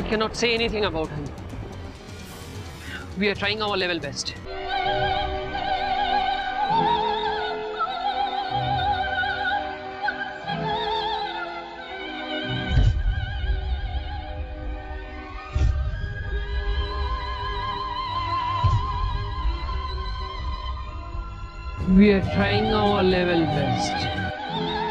cannot say anything about him. We are trying our level best. We are trying our level best.